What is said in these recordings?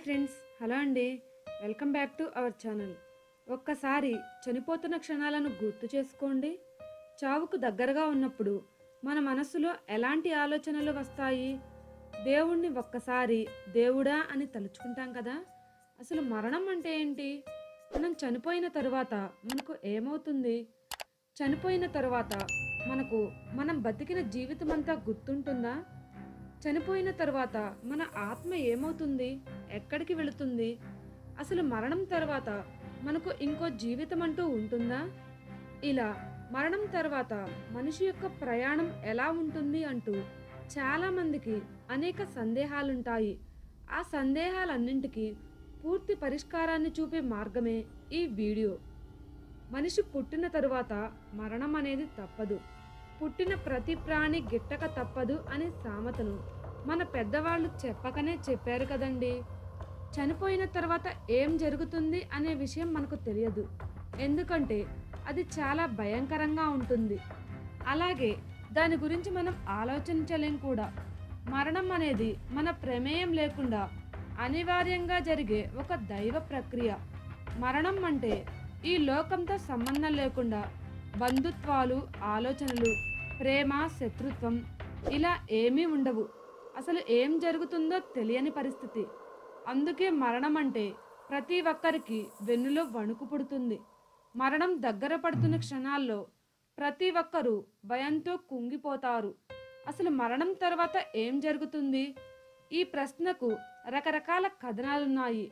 Friends, hello అండి. Welcome back to our channel. ఒక్కసారి చనిపోతున్న క్షణాలను గుర్తు చేసుకోండి. చావుకు దగ్గరగా ఉన్నప్పుడు మన మనసులో ఎలాంటి ఆలోచనలు వస్తాయి? దేవుణ్ణి ఒక్కసారి దేవుడా అని తలుచుకుంటాం కదా. అసలు మరణం అంటే ఏంటి? మనం చనిపోయిన తరువాత మనకు ఏమవుతుంది? చనిపోయిన తరువాత మనం బతికిన జీవితం అంతా గుర్తుంటుందా? చనిపోయిన తర్వాత మన ఆత్మ ఏమవుతుంది? ఎక్కడికి వెళుతుంది? అసలు మరణం తర్వాత మనకు ఇంకో జీవితం అంటూ ఉంటుందా? ఇలా మరణం తర్వాత మనిషి యొక్క ప్రయాణం ఎలా ఉంటుంది అంటూ చాలామందికి అనేక సందేహాలుంటాయి. ఆ సందేహాలన్నింటికీ పూర్తి పరిష్కారాన్ని చూపే మార్గమే ఈ వీడియో. మనిషి పుట్టిన తరువాత మరణం అనేది తప్పదు. పుట్టిన ప్రతి ప్రాణి గిట్టక తప్పదు అనే సామెతను మన పెద్దవాళ్ళు చెప్పకనే చెప్పారు కదండి. చనిపోయిన తర్వాత ఏం జరుగుతుంది అనే విషయం మనకు తెలియదు, ఎందుకంటే అది చాలా భయంకరంగా ఉంటుంది. అలాగే దాని గురించి మనం ఆలోచించలేం కూడా. మరణం అనేది మన ప్రమేయం లేకుండా అనివార్యంగా జరిగే ఒక దైవ ప్రక్రియ. మరణం అంటే ఈ లోకంతో సంబంధం లేకుండా బంధుత్వాలు, ఆలోచనలు, ప్రేమ, శత్రుత్వం ఇలా ఏమీ ఉండవు. అసలు ఏం జరుగుతుందో తెలియని పరిస్థితి. అందుకే మరణం అంటే ప్రతి ఒక్కరికి వెన్నులో వణుకు పుడుతుంది. మరణం దగ్గర పడుతున్న క్షణాల్లో ప్రతి ఒక్కరూ భయంతో కుంగిపోతారు. అసలు మరణం తర్వాత ఏం జరుగుతుంది? ఈ ప్రశ్నకు రకరకాల కథనాలున్నాయి.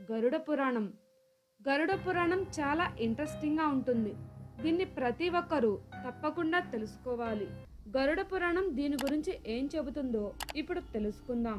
గరుడ పురాణం చాలా ఇంట్రెస్టింగ్గా ఉంటుంది. దీన్ని ప్రతి ఒక్కరూ తప్పకుండా తెలుసుకోవాలి. గరుడ పురాణం దీని గురించి ఏం చెబుతుందో ఇప్పుడు తెలుసుకుందాం.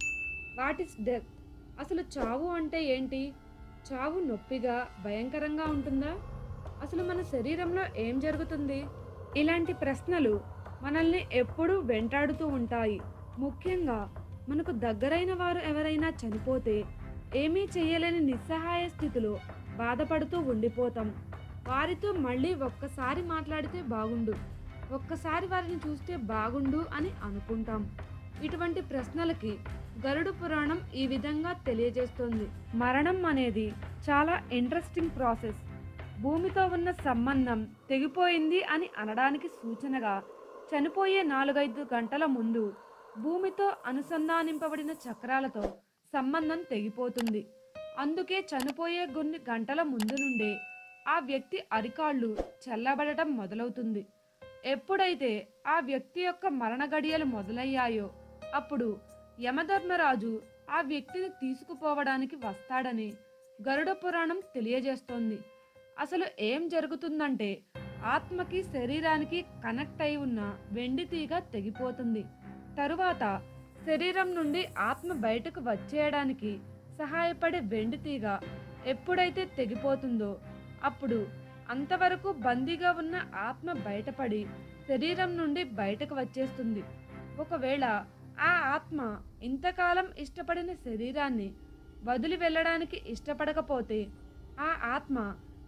What is death? అసలు చావు అంటే ఏంటి? చావు నొప్పిగా, భయంకరంగా ఉంటుందా? అసలు మన శరీరంలో ఏం జరుగుతుంది? ఇలాంటి ప్రశ్నలు మనల్ని ఎప్పుడూ వెంటాడుతూ ఉంటాయి. ముఖ్యంగా మనకు దగ్గరైన వారు ఎవరైనా చనిపోతే ఏమీ చేయలేని నిస్సహాయ స్థితిలో బాధపడుతూ ఉండిపోతాం. వారితో మళ్ళీ ఒక్కసారి మాట్లాడితే బాగుండు, ఒక్కసారి వారిని చూస్తే బాగుండు అని అనుకుంటాం. ఇటువంటి ప్రశ్నలకి గరుడ పురాణం ఈ విధంగా తెలియజేస్తుంది. మరణం అనేది చాలా ఇంట్రెస్టింగ్ ప్రాసెస్. భూమితో ఉన్న సంబంధం తెగిపోయింది అని అనడానికి సూచనగా చనిపోయే 4-5 గంటల ముందు భూమితో అనుసంధానింపబడిన చక్రాలతో సంబంధం తెగిపోతుంది. అందుకే చనిపోయే కొన్ని గంటల ముందు నుండే ఆ వ్యక్తి అరికాళ్ళు చల్లబడటం మొదలవుతుంది. ఎప్పుడైతే ఆ వ్యక్తి యొక్క మరణ గడియలు మొదలయ్యాయో అప్పుడు యమధర్మరాజు ఆ వ్యక్తిని తీసుకుపోవడానికి వస్తాడని గరుడ పురాణం తెలియజేస్తోంది. అసలు ఏం జరుగుతుందంటే ఆత్మకి శరీరానికి కనెక్ట్ అయి ఉన్న వెండి తీగ తెగిపోతుంది. తరువాత శరీరం నుండి ఆత్మ బయటకు వచ్చేయడానికి సహాయపడే వెండి తీగ ఎప్పుడైతే తెగిపోతుందో అప్పుడు అంతవరకు బందీగా ఉన్న ఆత్మ బయటపడి శరీరం నుండి బయటకు వచ్చేస్తుంది. ఒకవేళ ఆ ఆత్మ ఇంతకాలం ఇష్టపడిన శరీరాన్ని వదిలి వెళ్ళడానికి ఇష్టపడకపోతే ఆ ఆత్మ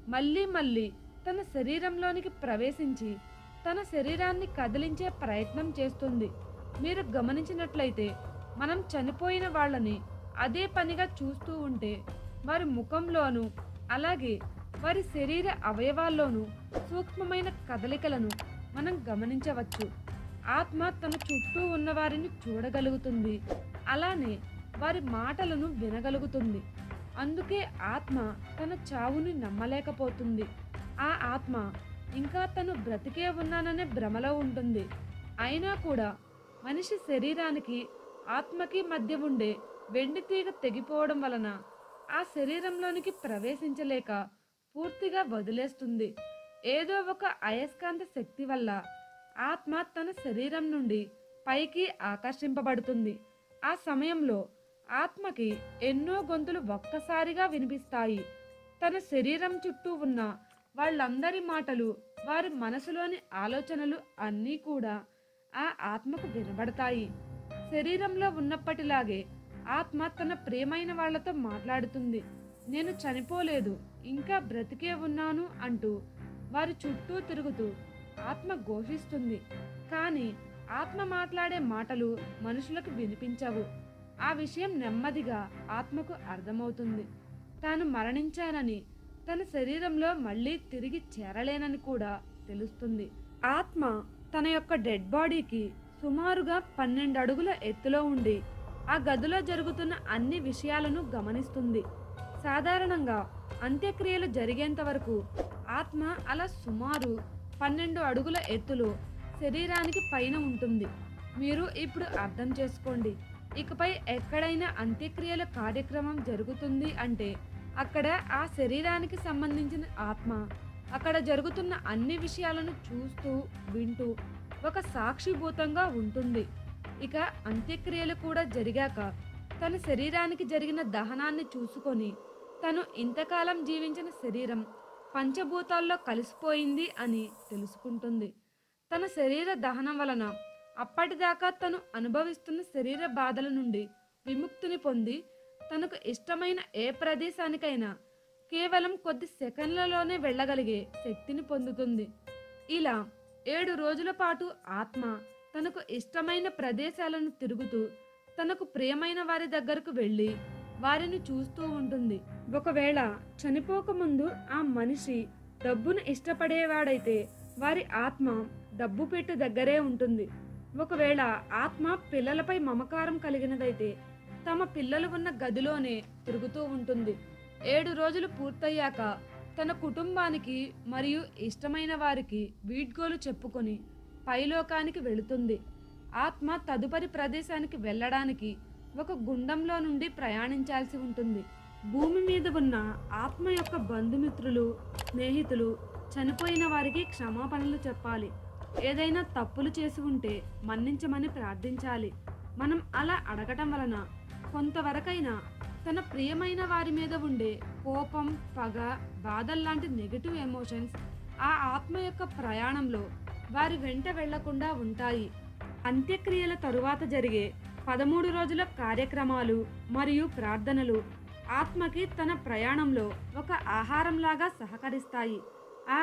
మళ్ళీ తన శరీరంలోనికి ప్రవేశించి తన శరీరాన్ని కదిలించే ప్రయత్నం చేస్తుంది. మీరు గమనించినట్లయితే మనం చనిపోయిన వాళ్ళని అదే పనిగా చూస్తూ ఉంటే వారి ముఖంలోనూ అలాగే వారి శరీర అవయవాల్లోనూ సూక్ష్మమైన కదలికలను మనం గమనించవచ్చు. ఆత్మ తన చుట్టూ ఉన్న వారిని చూడగలుగుతుంది, అలానే వారి మాటలను వినగలుగుతుంది. అందుకే ఆత్మ తన చావుని నమ్మలేకపోతుంది. ఆ ఆత్మ ఇంకా తను బ్రతికే ఉన్నాననే భ్రమలో ఉంటుంది. అయినా కూడా మనిషి శరీరానికి ఆత్మకి మధ్య ఉండే వెండి తీగ తెగిపోవడం వలన ఆ శరీరంలోనికి ప్రవేశించలేక పూర్తిగా వదిలేస్తుంది. ఏదో ఒక అయస్కాంత శక్తి వల్ల ఆత్మ తన శరీరం నుండి పైకి ఆకర్షింపబడుతుంది. ఆ సమయంలో ఆత్మకి ఎన్నో గొంతులు ఒక్కసారిగా వినిపిస్తాయి. తన శరీరం చుట్టూ ఉన్న వాళ్ళందరి మాటలు, వారి మనసులోని ఆలోచనలు అన్నీ కూడా ఆ ఆత్మకు వినబడతాయి. శరీరంలో ఉన్నప్పటిలాగే ఆత్మ తన ప్రియమైన వాళ్లతో మాట్లాడుతుంది. నేను చనిపోలేదు, ఇంకా బ్రతికే ఉన్నాను అంటూ వారి చుట్టూ తిరుగుతూ ఆత్మ ఘోషిస్తుంది. కానీ ఆత్మ మాట్లాడే మాటలు మనుషులకు వినిపించవు. ఆ విషయం నెమ్మదిగా ఆత్మకు అర్థమవుతుంది. తాను మరణించానని, తన శరీరంలో మళ్ళీ తిరిగి చేరలేనని కూడా తెలుస్తుంది. ఆత్మ తన యొక్క డెడ్ బాడీకి సుమారుగా 12 అడుగుల ఎత్తులో ఉండి ఆ గదిలో జరుగుతున్న అన్ని విషయాలను గమనిస్తుంది. సాధారణంగా అంత్యక్రియలు జరిగేంత వరకు ఆత్మ అలా సుమారు 12 అడుగుల ఎత్తులో శరీరానికి పైన ఉంటుంది. మీరు ఇప్పుడు అర్థం చేసుకోండి. ఇకపై ఎక్కడైనా అంత్యక్రియల కార్యక్రమం జరుగుతుంది అంటే అక్కడ ఆ శరీరానికి సంబంధించిన ఆత్మ అక్కడ జరుగుతున్న అన్ని విషయాలను చూస్తూ వింటూ ఒక సాక్షిభూతంగా ఉంటుంది. ఇక అంత్యక్రియలు కూడా జరిగాక తన శరీరానికి జరిగిన దహనాన్ని చూసుకొని తను ఇంతకాలం జీవించిన శరీరం పంచభూతాల్లో కలిసిపోయింది అని తెలుసుకుంటుంది. తన శరీర దహనం వలన అప్పటిదాకా తను అనుభవిస్తున్న శరీర బాధల నుండి విముక్తిని పొంది తనకు ఇష్టమైన ఏ ప్రదేశానికైనా కేవలం కొద్ది సెకండ్లలోనే వెళ్ళగలిగే శక్తిని పొందుతుంది. ఇలా 7 రోజుల పాటు ఆత్మ తనకు ఇష్టమైన ప్రదేశాలను తిరుగుతూ తనకు ప్రియమైన వారి దగ్గరకు వెళ్ళి వారిని చూస్తూ ఉంటుంది. ఒకవేళ చనిపోకముందు ఆ మనిషి డబ్బును ఇష్టపడేవాడైతే వారి ఆత్మ డబ్బు పెట్టు దగ్గరే ఉంటుంది. ఒకవేళ ఆత్మ పిల్లలపై మమకారం కలిగినదైతే తమ పిల్లలు ఉన్న గదిలోనే తిరుగుతూ ఉంటుంది. 7 రోజులు పూర్తయ్యాక తన కుటుంబానికి మరియు ఇష్టమైన వారికి వీడ్కోలు చెప్పుకొని పైలోకానికి వెళుతుంది. ఆత్మ తదుపరి ప్రదేశానికి వెళ్ళడానికి ఒక గుండంలో నుండి ప్రయాణించాల్సి ఉంటుంది. భూమి మీద ఉన్న ఆత్మ యొక్క బంధుమిత్రులు, స్నేహితులు చనిపోయిన వారికి క్షమాపణలు చెప్పాలి. ఏదైనా తప్పులు చేసి ఉంటే మన్నించమని ప్రార్థించాలి. మనం అలా అడగటం వలన కొంతవరకైనా తన ప్రియమైన వారి మీద ఉండే కోపం, పగ, బాధల్లాంటి నెగటివ్ ఎమోషన్స్ ఆ ఆత్మ యొక్క ప్రయాణంలో వారి వెంట వెళ్లకుండా ఉంటాయి. అంత్యక్రియల తరువాత జరిగే 13 రోజుల కార్యక్రమాలు మరియు ప్రార్థనలు ఆత్మకి తన ప్రయాణంలో ఒక ఆహారంలాగా సహకరిస్తాయి. ఆ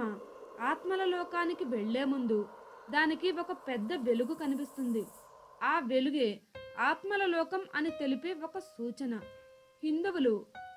ఆత్మల లోకానికి వెళ్లే ముందు దానికి ఒక పెద్ద వెలుగు కనిపిస్తుంది. ఆ వెలుగే ఆత్మల లోకం అని తెలిపే ఒక సూచన. హిందువులు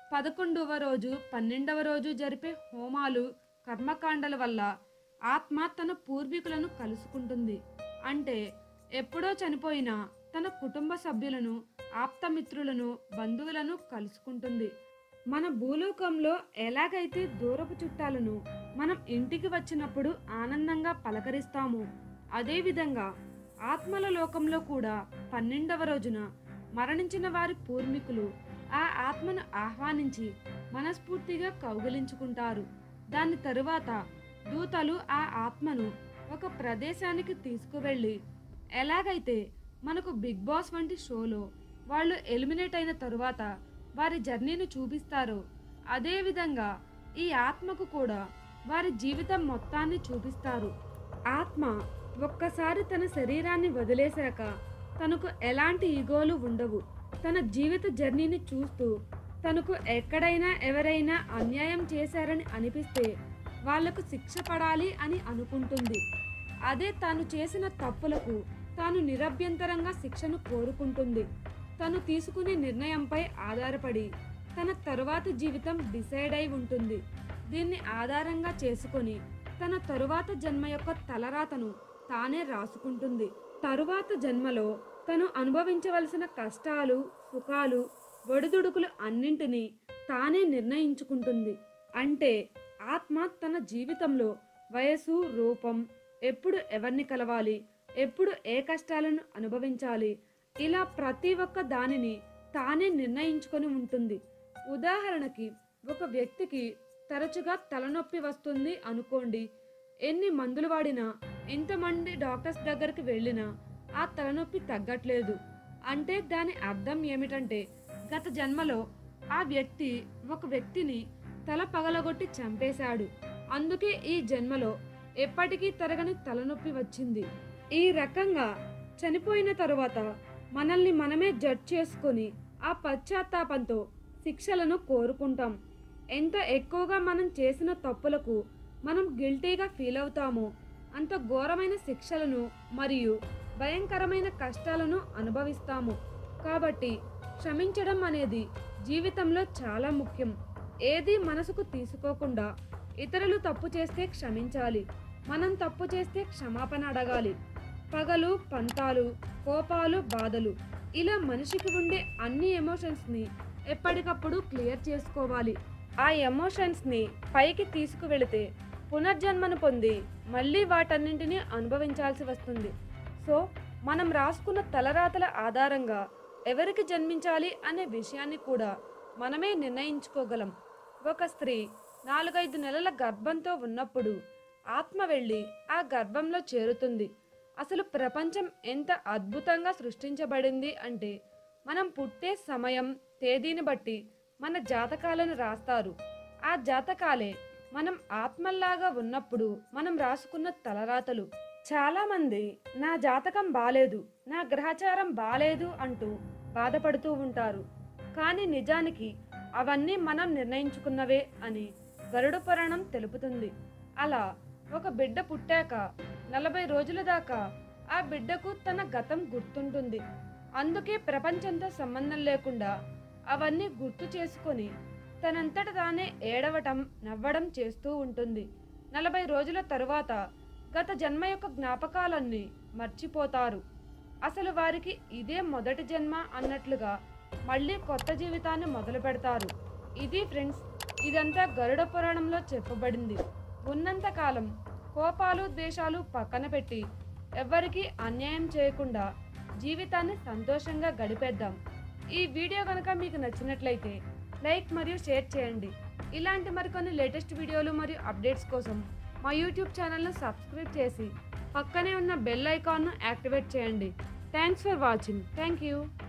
11వ రోజు, 12వ రోజు జరిపే హోమాలు, కర్మకాండల వల్ల ఆత్మ తన పూర్వీకులను కలుసుకుంటుంది. అంటే ఎప్పుడో చనిపోయిన తన కుటుంబ సభ్యులను, ఆప్తమిత్రులను, బంధువులను కలుసుకుంటుంది. మన భూలోకంలో ఎలాగైతే దూరపు చుట్టాలను మనం ఇంటికి వచ్చినప్పుడు ఆనందంగా పలకరిస్తామో అదేవిధంగా ఆత్మల లోకంలో కూడా 12వ రోజున మరణించిన వారి పూర్వీకులు ఆ ఆత్మను ఆహ్వానించి మనస్ఫూర్తిగా కౌగిలించుకుంటారు. దాని తరువాత దూతలు ఆ ఆత్మను ఒక ప్రదేశానికి తీసుకువెళ్ళి ఎలాగైతే మనకు బిగ్ బాస్ వంటి షోలో వాళ్ళు ఎలిమినేట్ అయిన తరువాత వారి జర్నీని చూపిస్తారో అదేవిధంగా ఈ ఆత్మకు కూడా వారి జీవితం మొత్తాన్ని చూపిస్తారు. ఆత్మ ఒక్కసారి తన శరీరాన్ని వదిలేశాక తనకు ఎలాంటి ఈగోలు ఉండవు. తన జీవిత జర్నీని చూస్తూ తనకు ఎక్కడైనా ఎవరైనా అన్యాయం చేశారని అనిపిస్తే వాళ్లకు శిక్ష పడాలి అని అనుకుంటుంది. అదే తాను చేసిన తప్పులకు తాను నిరభ్యంతరంగా శిక్షను కోరుకుంటుంది. తను తీసుకునే నిర్ణయంపై ఆధారపడి తన తరువాతి జీవితం డిసైడ్ అయి ఉంటుంది. దీన్ని ఆధారంగా చేసుకొని తన తరువాత జన్మ యొక్క తలరాతను తానే రాసుకుంటుంది. తరువాత జన్మలో తను అనుభవించవలసిన కష్టాలు, సుఖాలు, ఒడిదుడుకులు అన్నింటినీ తానే నిర్ణయించుకుంటుంది. అంటే ఆత్మ తన జీవితంలో వయసు, రూపం, ఎప్పుడు ఎవరిని కలవాలి, ఎప్పుడు ఏ కష్టాలను అనుభవించాలి, ఇలా ప్రతి ఒక్క దానిని తానే నిర్ణయించుకొని ఉంటుంది. ఉదాహరణకి ఒక వ్యక్తికి తరచుగా తలనొప్పి వస్తుంది అనుకోండి. ఎన్ని మందులు వాడినా, ఎంతమంది డాక్టర్స్ దగ్గరికి వెళ్ళినా ఆ తలనొప్పి తగ్గట్లేదు అంటే దాని అర్థం ఏమిటంటే గత జన్మలో ఆ వ్యక్తి ఒక వ్యక్తిని తల పగలగొట్టి చంపేశాడు. అందుకే ఈ జన్మలో ఎప్పటికీ తరగని తలనొప్పి వచ్చింది. ఈ రకంగా చనిపోయిన తరువాత మనల్ని మనమే జడ్జ్ చేసుకొని ఆ పశ్చాత్తాపంతో శిక్షలను కోరుకుంటాం. ఎంత ఎక్కువగా మనం చేసిన తప్పులకు మనం గిల్టీగా ఫీల్ అవుతామో అంత ఘోరమైన శిక్షలను మరియు భయంకరమైన కష్టాలను అనుభవిస్తాము. కాబట్టి క్షమించడం అనేది జీవితంలో చాలా ముఖ్యం. ఏది మనసుకు తీసుకోకుండా ఇతరులు తప్పు చేస్తే క్షమించాలి, మనం తప్పు చేస్తే క్షమాపణ అడగాలి. పగలు, పంతాలు, కోపాలు, బాధలు ఇలా మనిషికి ఉండే అన్ని ఎమోషన్స్ని ఎప్పటికప్పుడు క్లియర్ చేసుకోవాలి. ఆ ఎమోషన్స్ని పైకి తీసుకువెళితే పునర్జన్మను పొంది మళ్ళీ వాటన్నింటినీ అనుభవించాల్సి వస్తుంది. సో మనం రాసుకున్న తలరాతల ఆధారంగా ఎవరికి జన్మించాలి అనే విషయాన్ని కూడా మనమే నిర్ణయించుకోగలం. ఒక స్త్రీ 4-5 నెలల గర్భంతో ఉన్నప్పుడు ఆత్మ వెళ్ళి ఆ గర్భంలో చేరుతుంది. అసలు ప్రపంచం ఎంత అద్భుతంగా సృష్టించబడింది అంటే మనం పుట్టే సమయం, తేదీని బట్టి మన జాతకాలను రాస్తారు. ఆ జాతకాలే మనం ఆత్మల్లాగా ఉన్నప్పుడు మనం రాసుకున్న తలరాతలు. చాలామంది నా జాతకం బాలేదు, నా గ్రహచారం బాలేదు అంటూ బాధపడుతూ ఉంటారు. కానీ నిజానికి అవన్నీ మనం నిర్ణయించుకున్నవే అని గరుడ పురాణం తెలుపుతుంది. అలా ఒక బిడ్డ పుట్టాక 40 రోజుల దాకా ఆ బిడ్డకు తన గతం గుర్తుంటుంది. అందుకే ప్రపంచంతో సంబంధం లేకుండా అవన్నీ గుర్తు చేసుకొని తనంతట తానే ఏడవటం, నవ్వడం చేస్తూ ఉంటుంది. 40 రోజుల తరువాత గత జన్మ యొక్క జ్ఞాపకాలన్నీ మర్చిపోతారు. అసలు వారికి ఇదే మొదటి జన్మ అన్నట్లుగా మళ్ళీ కొత్త జీవితాన్ని మొదలు పెడతారు. ఇది ఫ్రెండ్స్, ఇదంతా గరుడ పురాణంలో చెప్పబడింది. ఉన్నంతకాలం కోపాలు, ద్వేషాలు పక్కన పెట్టి ఎవ్వరికీ అన్యాయం చేయకుండా జీవితాన్ని సంతోషంగా గడిపేద్దాం. ఈ వీడియో కనుక మీకు నచ్చినట్లయితే లైక్ మరియు షేర్ చేయండి. ఇలాంటి మరికొన్ని లేటెస్ట్ వీడియోలు మరియు అప్డేట్స్ కోసం మా యూట్యూబ్ ఛానల్ను సబ్స్క్రైబ్ చేసి పక్కనే ఉన్న బెల్ ఐకాన్ను యాక్టివేట్ చేయండి. Thanks for watching. Thank you.